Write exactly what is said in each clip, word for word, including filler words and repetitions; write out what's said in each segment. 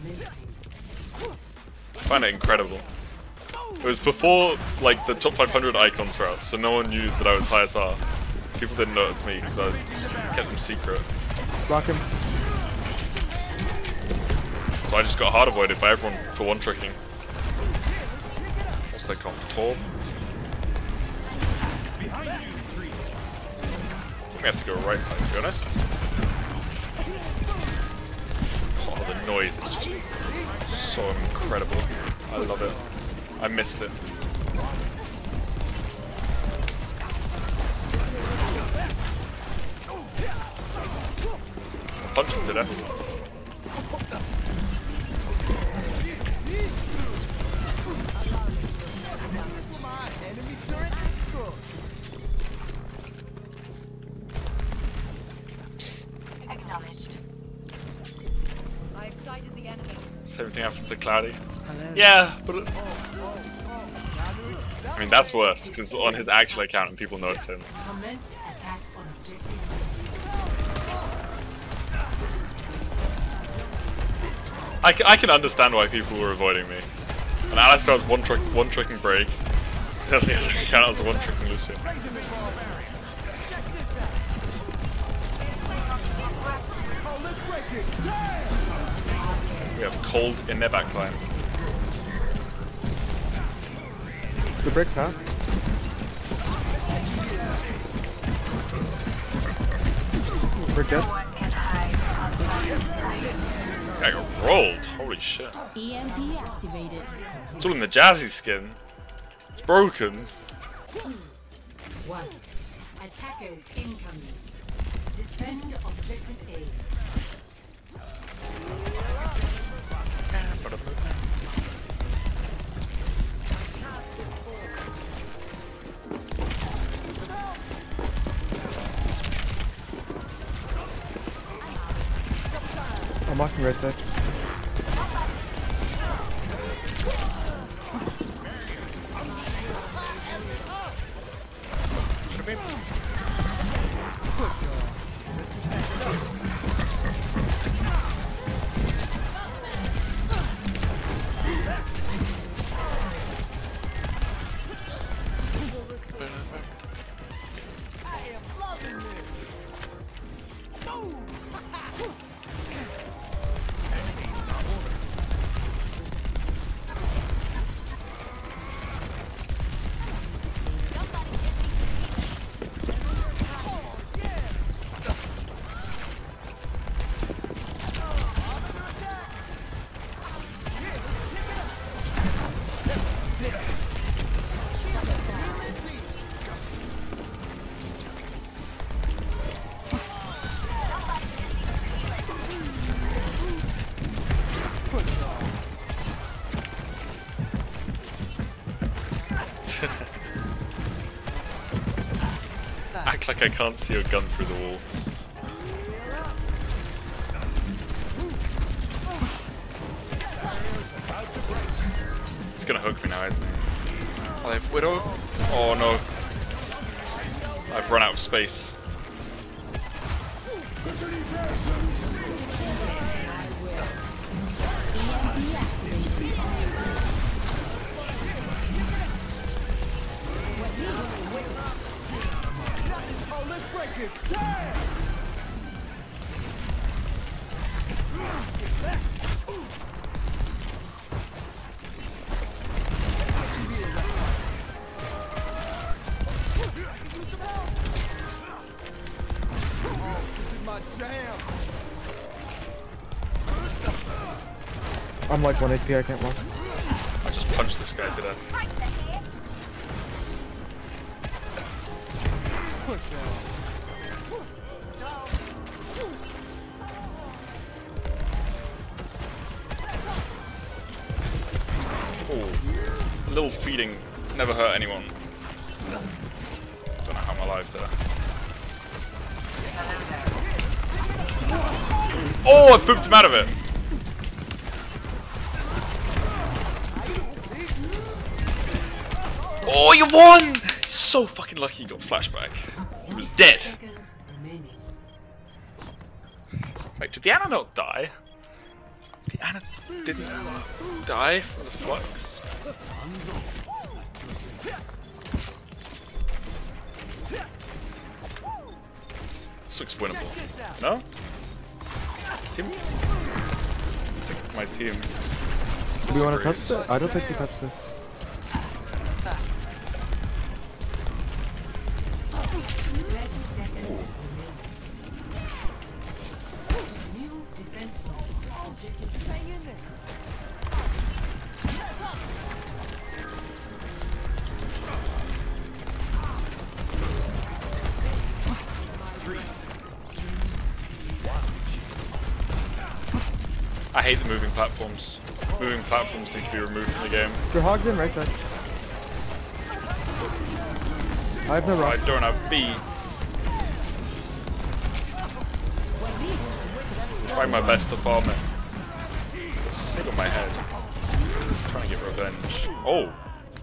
I find it incredible. It was before like the top five hundred icons were out, so no one knew that I was high S R. People didn't know it's me because I kept them secret. Block him. So I just got hard avoided by everyone for one tricking. What's that called? Torb? We have to go right side, to be honest. Oh, the noise is just so incredible. I love it. I missed it. Punch him to death. Same thing happened to Cloudy. Yeah, but it, I mean that's worse because it's on his actual account and people know it's him. I, I can understand why people were avoiding me. And Alistar was one trick, one tricking break. And the other account was one tricking Lucian. We have cold in their backline. The brick, huh? Brick dead. I got rolled. Holy shit. E M P activated. It's all in the Jazzy skin. It's broken. One. Attackers incoming. Defend objective A. I'm walking right side. Act like I can't see your gun through the wall. It's gonna hook me now, isn't it? Oh, they have Widow? Oh no. I've run out of space. I'm like one H P, I can't walk. I just punched this guy to death. Oh, a little feeding never hurt anyone. Don't know how I'm alive there. Oh, I booped him out of it! Oh, you won! So fucking lucky you got flashback. He was dead. Wait, did the Ana not die? The Ana didn't die from the flux. This looks winnable. No? Team? I think my team. Do we want to touch disagrees. it? I don't think we touched this. thirty seconds remaining. New defense point. Objective hang in there. I hate the moving platforms. Moving platforms need to be removed from the game. You're hogged in right side. I have no I rock. don't have B. Trying my best to farm it. Sick on my head. Just trying to get revenge. Oh!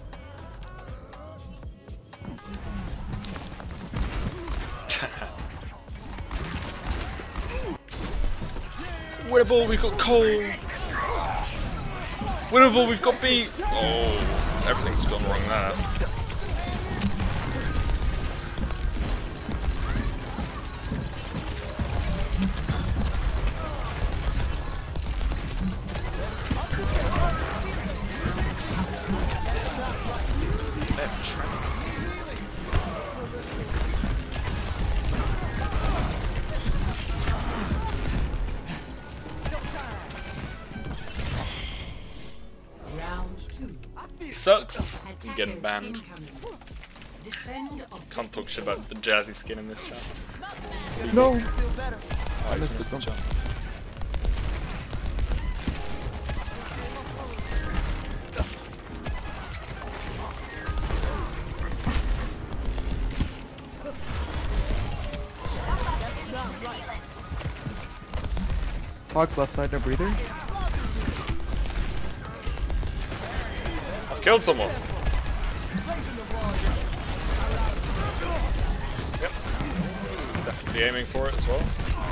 Winnable, we've got Cole! Winnable, we've got B! Oh, everything's gone wrong there. Left track. Round two. Sucks. I'm getting Attackers banned. incoming. Defend objective. Can't talk shit about the jazzy skin in this chat. No! Oh, he's missed the jump. Hog's left side, no breather. I've killed someone. Yep. Was definitely aiming for it as well.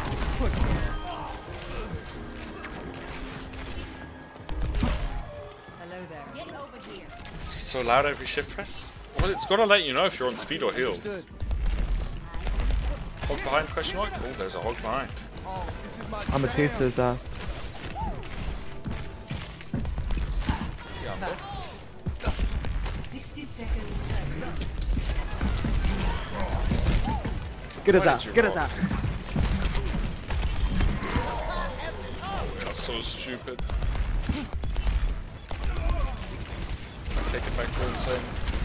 Hello there. Get over here. It's just so loud every shift press. Well, it's gotta let you know if you're on speed or heals. Hog behind question mark? Oh, there's a hog behind. I'm a taste his ass. Is he under? sixty seconds. Get his Why ass, did you get his roll? ass. That's so stupid. Take it back for insane.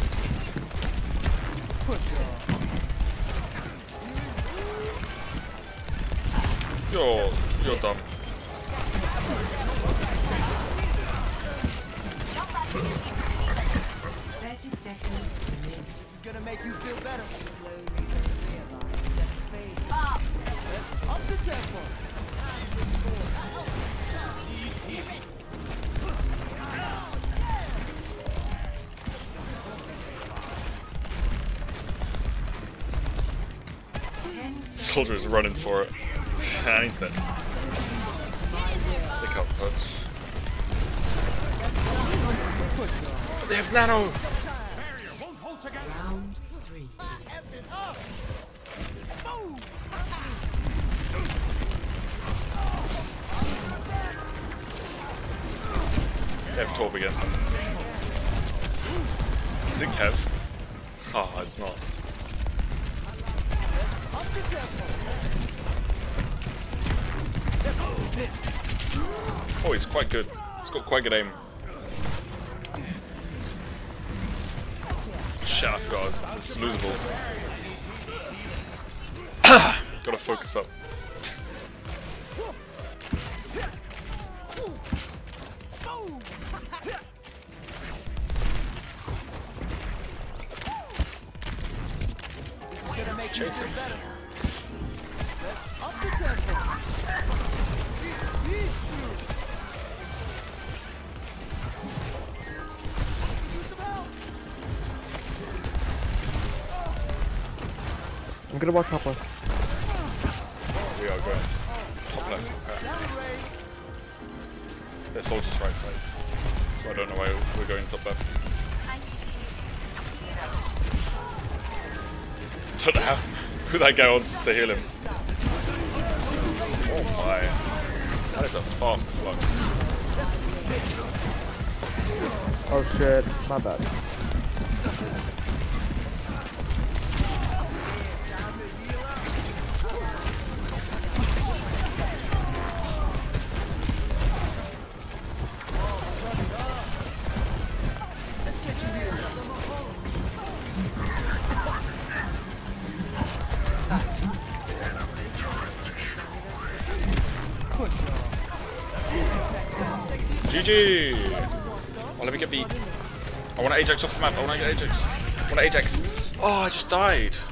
You're you're dumb. thirty seconds remaining. This is gonna make you feel better. Slowly realize that fate. Up the tempo. ten seconds. Soldier's running for it. And he's dead. They can't touch. They have nano! Round three. They have Torb again. Is it Kev? Oh, it's not. Oh, he's quite good. He's got quite good aim. Shit, I forgot. This is losable. Gotta focus up. He's chasing. Up the tempo. I'm gonna walk top left. We are going top left. Okay. Their soldier's right side. So I don't know why we're going top left. Don't know how, who that guy wants to heal him. Oh my. That is a fast flux. Oh shit, my bad. G G! Oh, let me get beat. I want to Ajax off the map. I want to get Ajax. I want to Ajax. Oh, I just died.